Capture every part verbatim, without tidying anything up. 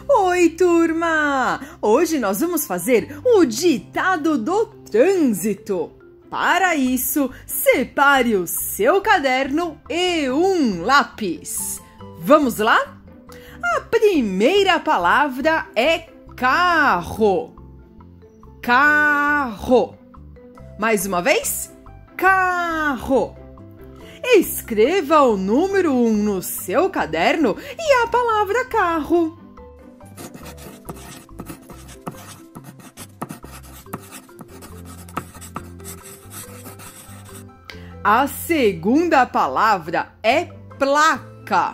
Oi, turma! Hoje nós vamos fazer o ditado do trânsito. Para isso, separe o seu caderno e um lápis. Vamos lá? A primeira palavra é carro. Carro. Mais uma vez, carro. Escreva o número um no seu caderno e a palavra carro. A segunda palavra é placa.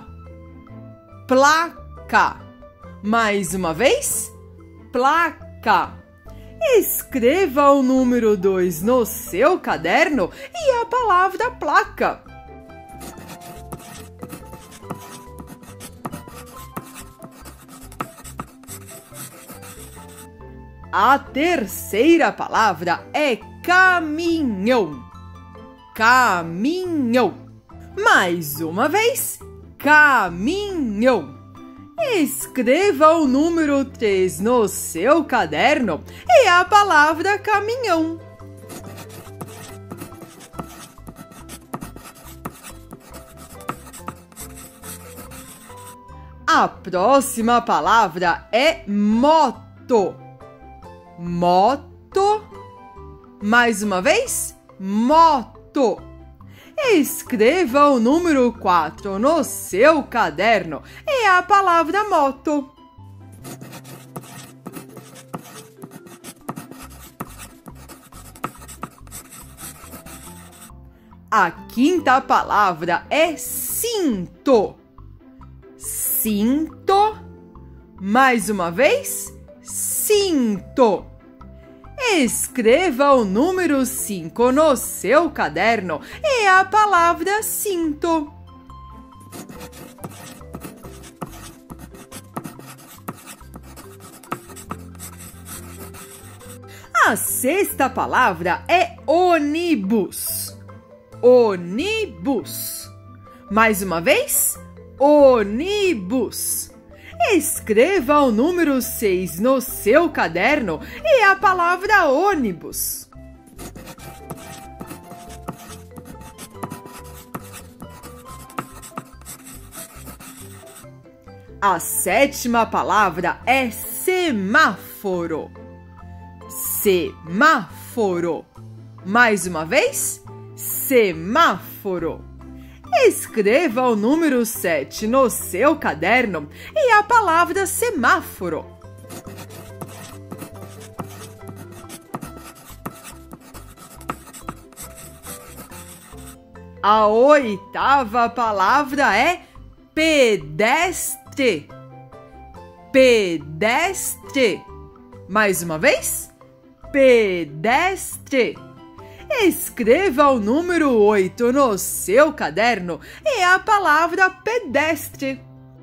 Placa. Mais uma vez, placa. Escreva o número dois no seu caderno e a palavra placa. A terceira palavra é caminhão. Caminhão. Mais uma vez, caminhão. Escreva o número três no seu caderno e a palavra caminhão. A próxima palavra é moto. Moto. Mais uma vez, moto. Escreva o número quatro no seu caderno e a palavra moto. A quinta palavra é cinto. Cinto. Mais uma vez, cinto. Escreva o número cinco no seu caderno e a palavra cinto. A sexta palavra é ônibus. Ônibus. Mais uma vez, ônibus. Escreva o número seis no seu caderno e a palavra ônibus. A sétima palavra é semáforo. Semáforo. Mais uma vez, semáforo. Escreva o número sete no seu caderno e a palavra semáforo. A oitava palavra é pedestre. Pedestre. Mais uma vez, pedestre. Escreva o número oito no seu caderno e a palavra pedestre.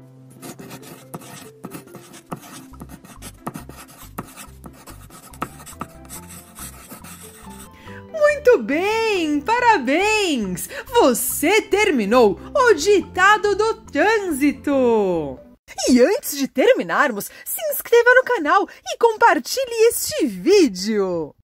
Muito bem, parabéns! Você terminou o ditado do trânsito! E antes de terminarmos, se inscreva no canal e compartilhe este vídeo!